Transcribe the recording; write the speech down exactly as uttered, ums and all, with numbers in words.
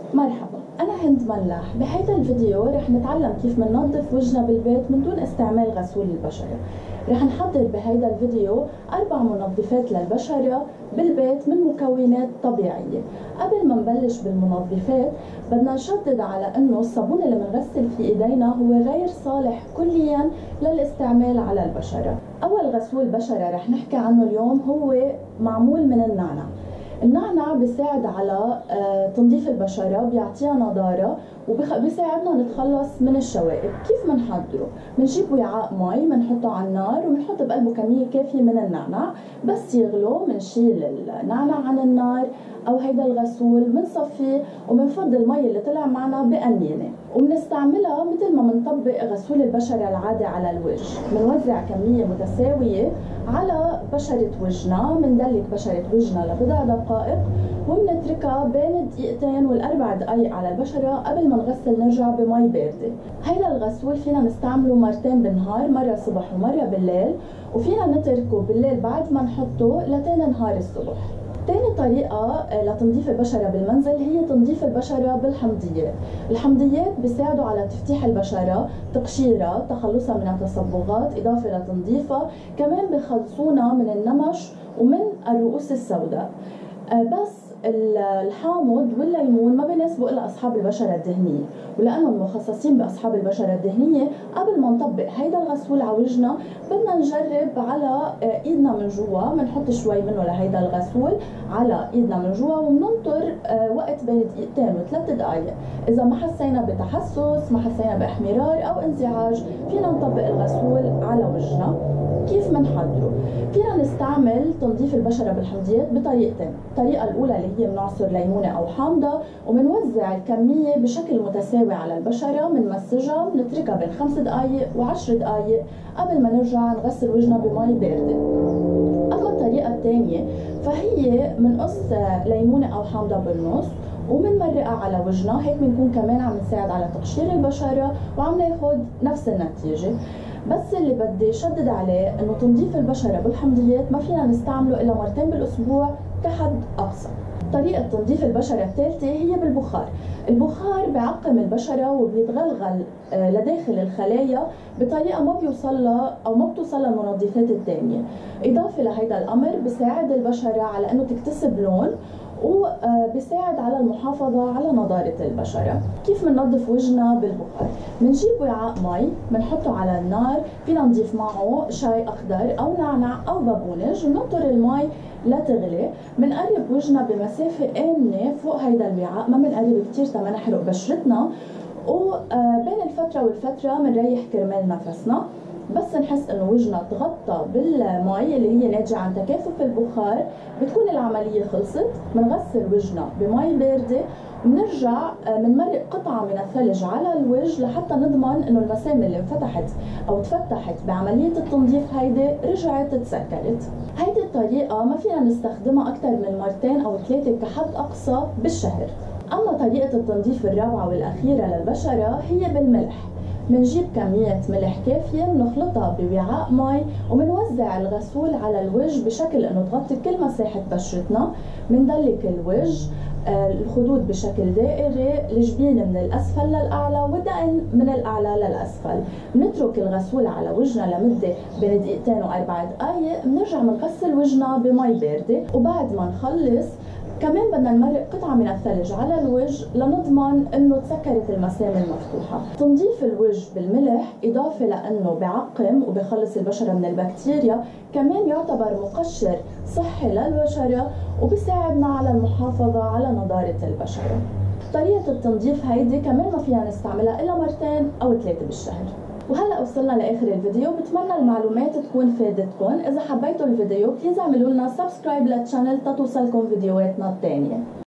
مرحبا، أنا هند ملاح. بهيدا الفيديو رح نتعلم كيف مننظف وجهنا بالبيت من دون استعمال غسول البشرة. رح نحضر بهيدا الفيديو أربع منظفات للبشرة بالبيت من مكونات طبيعية. قبل ما نبلش بالمنظفات بدنا نشدد على إنه الصابون اللي منغسل فيه إيدينا هو غير صالح كلياً للاستعمال على البشرة. أول غسول بشرة رح نحكي عنه اليوم هو معمول من النعناع. النعناع بيساعد على تنظيف البشرة، بيعطيها نضارة وبيساعدنا نتخلص من الشوائب. كيف منحضره؟ منجيب وعاء مي منحطه على النار ومنحط بقلبه كمية كافية من النعناع. بس يغلو منشيل النعناع عن النار أو هيدا الغسول، منصفيه ومنفضي المي اللي طلع معنا بقنينة ومنستعملها مثل ما منطبق غسول البشرة العادي على الوجه. منوزع كمية متساوية على بشرة وجهنا، مندلك بشرة وجهنا لبضع دقائق ومنتركها بين الدقيقتين والأربع دقائق على البشرة قبل ما نغسل نرجع بمي باردة. هيدا الغسول فينا نستعمله مرتين بالنهار، مرة الصبح ومرة بالليل، وفينا نتركه بالليل بعد ما نحطه لتاني نهار الصبح. تاني طريقة لتنظيف البشرة بالمنزل هي تنظيف البشرة بالحمضيات. الحمضيات بيساعدوا على تفتيح البشرة، تقشيرها، تخلصها من التصبغات، إضافة لتنظيفها. كمان بخلصونا من النمش ومن الرؤوس السوداء. بس الحامض والليمون ما بيناسبوا الا اصحاب البشره الدهنيه، ولانهم مخصصين باصحاب البشره الدهنيه قبل ما نطبق هيدا الغسول على وجهنا بدنا نجرب على ايدنا من جوا. بنحط شوي منه لهيدا الغسول على ايدنا من جوا وبننطر وقت بين دقيقتين وثلاث دقائق. اذا ما حسينا بتحسس، ما حسينا باحمرار او انزعاج، فينا نطبق الغسول على وجهنا. كيف منحضره؟ فينا نستعمل تنظيف البشره بالحمضيات بطريقتين. الطريقه الاولى اللي هي بنعصر ليمونه او حامضه وبنوزع الكميه بشكل متساوي على البشره، بنمسجها، بنتركها بين خمس دقائق وعشر دقائق قبل ما نرجع نغسل وجهنا بمي بارده. اما الطريقه الثانيه فهي بنقص ليمونه او حامضه بالنص ومنمرقها على وجهنا، هيك بنكون كمان عم نساعد على تقشير البشره وعم ناخذ نفس النتيجه. بس اللي بدي شدد عليه انه تنظيف البشره بالحمضيات ما فينا نستعمله الا مرتين بالاسبوع كحد اقصى. طريقه تنظيف البشره الثالثه هي بالبخار. البخار بيعقم البشره وبيتغلغل لداخل الخلايا بطريقه ما بيوصلها او ما بتوصلها المنظفات الثانيه. اضافه لهيدا الامر بيساعد البشره على انه تكتسب لون وبيساعد على المحافظة على نضارة البشرة. كيف بننظف وجهنا بالبخار؟ بنجيب وعاء مي بنحطه على النار، فينا نضيف معه شاي أخضر أو نعناع أو بابونج، بننطر المي لتغلي، بنقرب وجهنا بمسافة آمنة فوق هيدا الوعاء، ما بنقرب كتير تا نحرق بشرتنا، وبين الفترة والفترة بنريح كرمال نفسنا. بس نحس انه وجهنا تغطى بالمي اللي هي ناتجه عن تكاثف البخار بتكون العمليه خلصت. بنغسل وجهنا بمي بارده وبنرجع بنمرق قطعه من الثلج على الوجه لحتى نضمن انه المسام اللي انفتحت او تفتحت بعمليه التنظيف هيدي رجعت تسكرت. هيدي الطريقه ما فينا نستخدمها اكثر من مرتين او ثلاثه كحد اقصى بالشهر. اما طريقه التنظيف الرابعه والاخيره للبشره هي بالملح. منجيب كمية ملح كافية بنخلطها بوعاء مي وبنوزع الغسول على الوجه بشكل انه تغطي كل مساحة بشرتنا. بندلك الوجه، الخدود بشكل دائري، الجبين من الاسفل للاعلى والدقن من الاعلى للاسفل. بنترك الغسول على وجهنا لمدة بين دقيقتين واربع دقائق، بنرجع بنغسل وجهنا بمي باردة. وبعد ما نخلص كمان بدنا نمرق قطعة من الثلج على الوجه لنضمن انه تسكرت المسام المفتوحة. تنظيف الوجه بالملح اضافة لانه بيعقم وبيخلص البشرة من البكتيريا، كمان يعتبر مقشر صحي للبشرة وبيساعدنا على المحافظة على نضارة البشرة. طريقة التنظيف هيدي كمان ما فينا نستعملها الا مرتين او ثلاثة بالشهر. وهلا وصلنا لاخر الفيديو، بتمنى المعلومات تكون فادتكم. اذا حبيتوا الفيديو بليز اعملوا لنا سبسكرايب للشانل تتوصلكم فيديوهاتنا الثانيه.